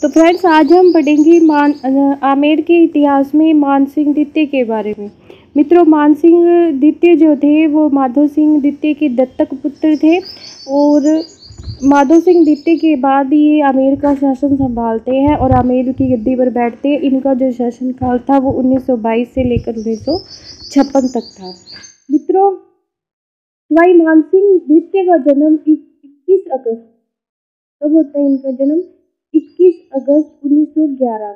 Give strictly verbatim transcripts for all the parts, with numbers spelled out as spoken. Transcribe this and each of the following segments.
तो फ्रेंड्स आज हम पढ़ेंगे मान आमेर के इतिहास में मान सिंह द्वितीय के बारे में। मित्रों, मान सिंह द्वितीय जो थे वो माधो सिंह द्वितीय के दत्तक पुत्र थे और माधो सिंह द्वितीय के बाद ये आमेर का शासन संभालते हैं और आमेर की गद्दी पर बैठते हैं। इनका जो शासन काल था वो उन्नीस सौ बाईस से लेकर उन्नीस सौ छप्पन तक था। मित्रों, भाई मान सिंह द्वितीय का जन्म इक्कीस अगस्त कब होता है? इनका जन्म इक्कीस अगस्त उन्नीस सौ ग्यारह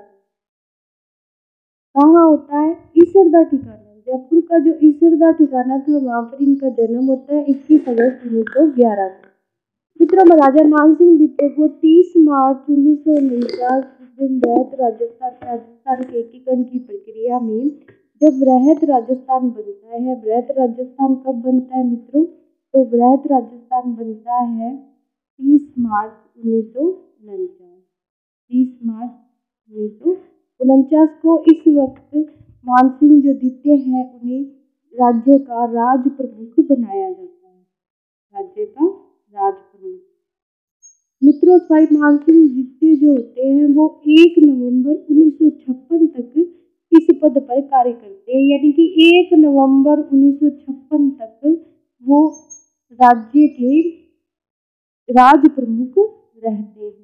कहाँ होता है? ईसरदा ठिकाना, जयपुर का जो ईसरदा ठिकाना था वहाँ पर इनका जन्म होता है इक्कीस अगस्त उन्नीस सौ ग्यारह को। मित्रों, महाराजा मान सिंह द्वितीय को तीस मार्च उन्नीस सौ उनचास दिन रहत राजस्थान राजस्थान के एकीकरण की प्रक्रिया में जब वृहद राजस्थान बनता है। वृहद राजस्थान कब बनता है मित्रों? तो वृहद राजस्थान बनता है तीस मार्च उन्नीस सौ उनचास तीस मार्च उन्नीस सौ उनचास को। इस वक्त मान सिंह जो द्वितीय है उन्हें राज्य का राज प्रमुख बनाया जाता है। राज्य का राज प्रमुख। मित्रों, भाई मान सिंह द्वितीय जो होते हैं वो एक नवंबर उन्नीस सौ छप्पन तक इस पद पर कार्य करते हैं, यानी कि एक नवंबर उन्नीस सौ छप्पन तक वो राज्य के राज प्रमुख रहते हैं।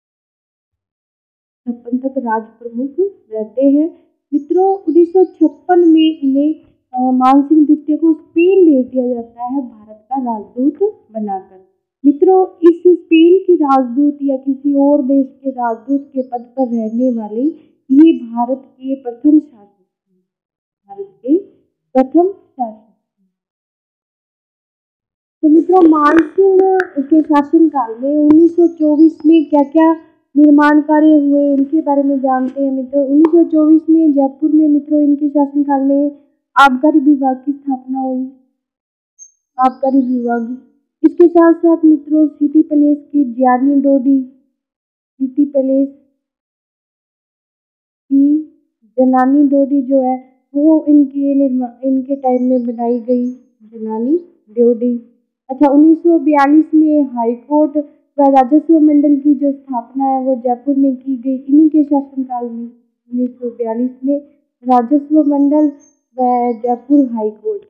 छप्पन तक राज प्रमुख रहते हैं। मित्रों, उन्नीस सौ छप्पन में इन्हें मान सिंह द्वितीय को स्पेन भेज दिया जाता है भारत का राजदूत बनाकर। मित्रों, इस स्पेन की राजदूत या किसी और देश के राजदूत के पद पर रहने वाले ये भारत के प्रथम शासक हैं। भारत के प्रथम शासक। तो मित्रों, मान सिंह के शासनकाल में उन्नीस सौ चौबीस में क्या क्या निर्माण कार्य हुए उनके बारे में जानते हैं। मित्रों, उन्नीस सौ चौबीस में जयपुर में मित्रों इनके शासनकाल में आबकारी विभाग की स्थापना हुई। आबकारी विभाग। इसके साथ साथ मित्रों सिटी पैलेस की ज्ञानी डोडी सिटी पैलेस की जनानी डोडी जो है वो इनके निर्माण इनके टाइम में बनाई गई। जनानी डोडी। अच्छा, उन्नीस सौ बयालीस में हाई कोर्ट व राजस्व मंडल की जो स्थापना है वो जयपुर में की गई। इन्हीं के शासनकाल में उन्नीस सौ बयालीस में राजस्व मंडल व जयपुर हाई कोर्ट।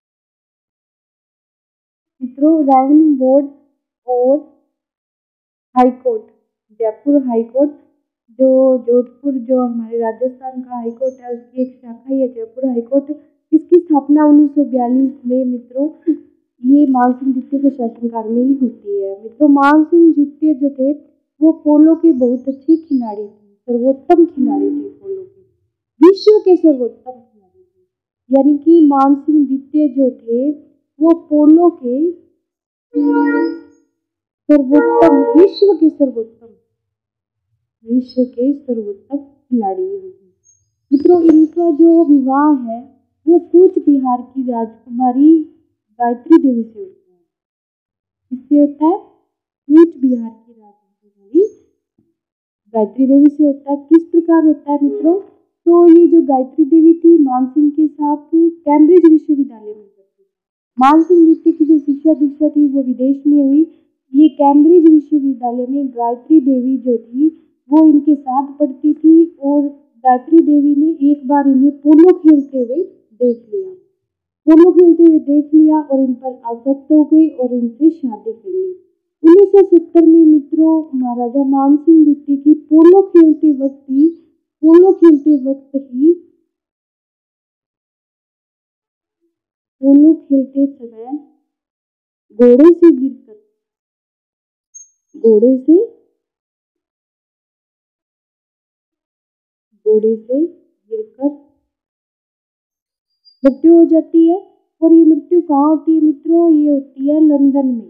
मित्रों, रेवेन्यू बोर्ड और high court, Jaipur high court जो जोधपुर जो हमारे राजस्थान का हाई कोर्ट है उसकी एक शाखा है जयपुर हाई कोर्ट। इसकी स्थापना उन्नीस सौ बयालीस में मित्रों ये मान सिंह द्वितीय के शासनकाल में ही होती है। मित्रों, मान सिंह द्वितीय जो थे वो पोलो के बहुत अच्छे खिलाड़ी थे, सर्वोत्तम खिलाड़ी थे। पोलो के विश्व के सर्वोत्तम खिलाड़ी थे, यानी कि मान सिंह द्वितीय जो थे वो पोलो के सर्वोत्तम विश्व के सर्वोत्तम विश्व के सर्वोत्तम खिलाड़ी होते। मित्रों, इनका जो विवाह है वो कूच बिहार की राजकुमारी गायत्री देवी से होता है। किससे होता है? कूच बिहार की राजकुमारी गायत्री देवी से होता है। किस प्रकार होता है मित्रों? तो ये जो गायत्री देवी थी मान सिंह के साथ कैम्ब्रिज विश्वविद्यालय में पढ़ती। मान सिंह द्वितीय की जो शिक्षा दीक्षा थी वो विदेश में हुई। ये कैम्ब्रिज विश्वविद्यालय में गायत्री देवी जो थी वो इनके साथ पढ़ती थी और गायत्री देवी ने एक बार इन्हें पोलो खेलते हुए देख लिया पोलो खेलते हुए देख लिया और इन पर आसक्त हो गई और इनसे शादी कर ली। उन्नीस सौ सत्तर में मित्रों महाराजा मान सिंह द्वितीय की पोलो खेलते वक्त ही पोलो खेलते वक्त ही पोलो खेलते समय घोड़े से गिरकर घोड़े से घोड़े से गिरकर मृत्यु हो जाती है। और ये मृत्यु कहाँ होती है मित्रों? ये होती है लंदन में।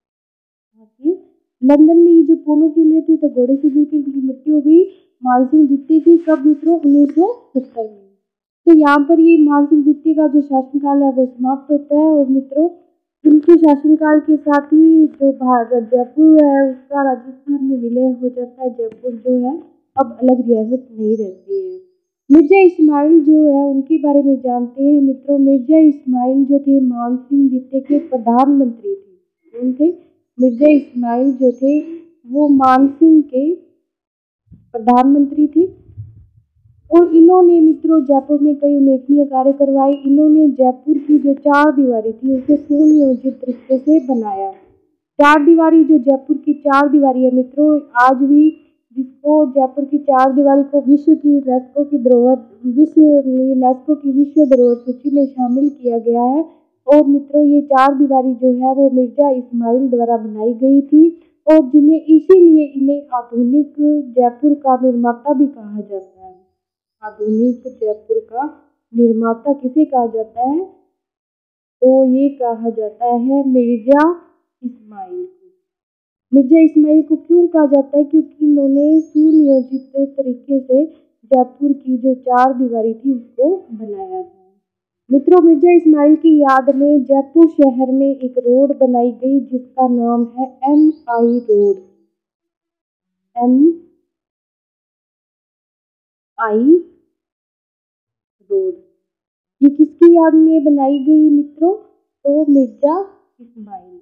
लंदन में ये जो पोलो खेल रहे थे तो घोड़े से गिरकर इनकी मृत्यु हो गई मान सिंह द्वितीय की। कब मित्रों? उन्नीस सौ सत्तर में। तो यहाँ पर ये मान सिंह द्वितीय का जो शासनकाल है वो समाप्त होता है और मित्रों इनके शासनकाल के साथ ही जो भारत जयपुर है उसका राजस्थान में विलय हो जाता है। जयपुर जो है अब अलग रियासत नहीं रहती है। मिर्जा इस्माइल जो है उनके बारे में जानते हैं मित्रों। मिर्जा इस्माइल जो थे मान सिंह द्वितीय के प्रधानमंत्री थे। उनके मिर्जा इस्माइल जो थे वो मान सिंह के प्रधानमंत्री थे और इन्होंने मित्रों जयपुर में कई उल्लेखनीय कार्य करवाए। इन्होंने जयपुर की जो चार दीवारी थी उसे सुनियोजित तरीके से बनाया। चार दीवारी जो जयपुर की चार दीवारी है मित्रों, आज भी जिसको जयपुर की चार दीवारी को विश्व की यूनेस्को की धरोहर विश्व यूनेस्को की विश्व धरोहर सूची में शामिल किया गया है। और मित्रों ये चार दीवारी जो है वो मिर्जा इस्माइल द्वारा बनाई गई थी और जिन्हें इसीलिए इन्हें आधुनिक जयपुर का निर्माता भी कहा जाता है। आधुनिक जयपुर का निर्माता किसे कहा जाता है? तो ये कहा जाता है मिर्जा इस्माइल को। मिर्जा इस्माइल को क्यों कहा जाता है? क्योंकि इन्होंने सुनियोजित तरीके से जयपुर की जो चार दीवारी थी उसको बनाया था। मित्रों मिर्जा इस्माइल की याद में जयपुर शहर में एक रोड बनाई गई जिसका नाम है M I road. M I road ये किसकी याद में बनाई गई मित्रों? तो मिर्जा इस्माइल।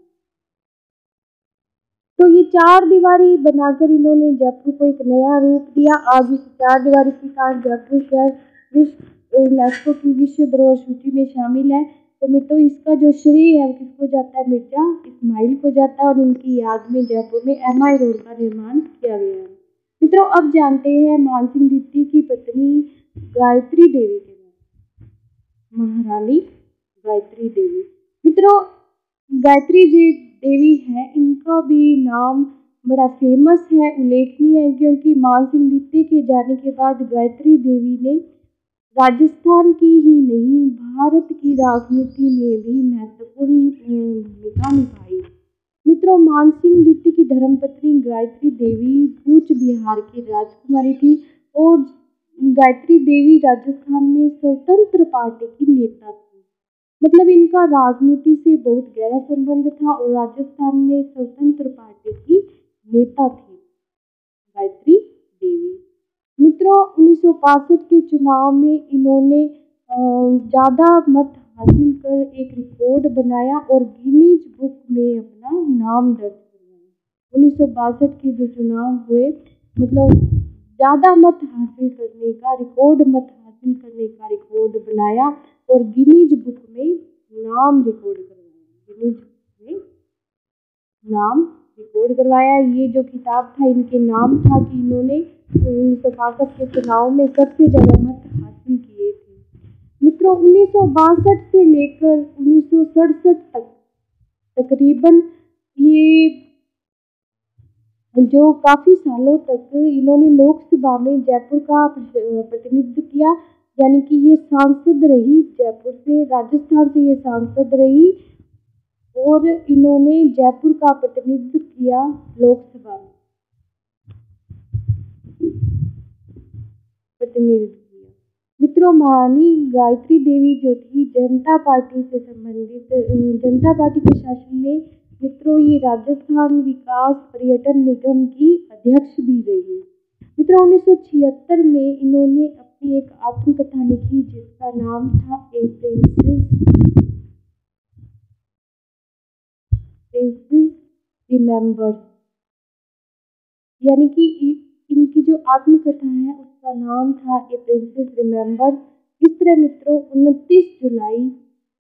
तो ये चार दीवारी बनाकर इन्होंने जयपुर को एक नया रूप दिया। आज इस चार दीवारी के कारण जयपुर शहर विश्व यूनेस्को की विश्व धरोहर सूची में शामिल है। तो मित्रों इसका जो श्रेय है वो किसको जाता है? मिर्जा इस्माइल को जाता है और इनकी याद में जयपुर में एम आई रोड का निर्माण किया गया है। मित्रों अब जानते हैं मानसिंह द्वितीय की पत्नी गायत्री देवी के बारे में। महारानी गायत्री देवी। मित्रों गायत्री जी देवी है, इनका भी नाम बड़ा फेमस है, उल्लेखनीय है, क्योंकि मानसिंह द्वितीय के जाने के बाद गायत्री देवी ने राजस्थान की ही नहीं भारत की राजनीति में भी महत्वपूर्ण भूमिका निभाई। मित्रों मानसिंह द्वितीय की धर्मपत्नी गायत्री देवी कूच बिहार की राजकुमारी थी और गायत्री देवी राजस्थान में स्वतंत्र पार्टी की नेता थी। मतलब इनका राजनीति से बहुत गहरा संबंध था और राजस्थान में स्वतंत्र पार्टी की नेता थी गायत्री देवी। मित्रों उन्नीस सौ बासठ के चुनाव में इन्होंने ज़्यादा मत हासिल कर एक रिकॉर्ड बनाया और गिनीज बुक में अपना नाम दर्ज करवाया। उन्नीस सौ बासठ के जो चुनाव हुए मतलब ज़्यादा मत हासिल करने का रिकॉर्ड मत हासिल करने का रिकॉर्ड बनाया और गिनीज बुक में नाम रिकॉर्ड करवाया। गिनीज बुक में नाम रिकॉर्ड करवाया। ये जो किताब था इनके नाम था कि इन्होंने उन्नीस सौ बासठ के चुनाव में सबसे ज़्यादा मत हासिल किए थे। मित्रों उन्नीस सौ बासठ से लेकर उन्नीस सौ सड़सठ तक तकरीबन ये जो काफ़ी सालों तक इन्होंने लोकसभा में जयपुर का प्रतिनिधित्व किया, यानी कि ये सांसद रही जयपुर से, राजस्थान से ये सांसद रही और इन्होंने जयपुर का प्रतिनिधित्व किया लोकसभा में प्रतिनिधित्व किया। मित्रों महारानी गायत्री देवी जो थी जनता पार्टी से संबंधित जनता पार्टी के शासन में मित्रों ये राजस्थान विकास पर्यटन निगम की अध्यक्ष भी रही। मित्रों उन्नीस सौ छिहत्तर में इन्होंने अपनी एक आत्मकथा लिखी जिसका नाम था ए प्रिंसेस प्रिंसेस रिमेम्बर्स, यानी कि इनकी जो आत्मकथा है उसका नाम था ए प्रिंसेस रिमेम्बर्स। इस तरह मित्रों उनतीस जुलाई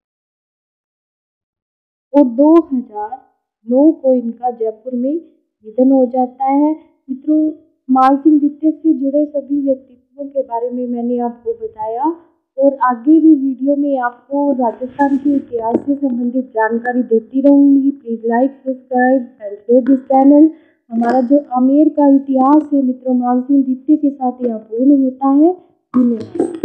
और दो हज़ार नौ को इनका जयपुर में निधन हो जाता है। मित्रों मानसिंह द्वितीय से जुड़े सभी व्यक्तित्वों के बारे में मैंने आपको बताया और आगे भी वीडियो में आपको राजस्थान के इतिहास से संबंधित जानकारी देती रहूँगी। Please like subscribe and share this channel. हमारा जो आमेर का इतिहास है मित्रों मानसिंह द्वितीय के साथ यह पूर्ण होता है। धन्यवाद।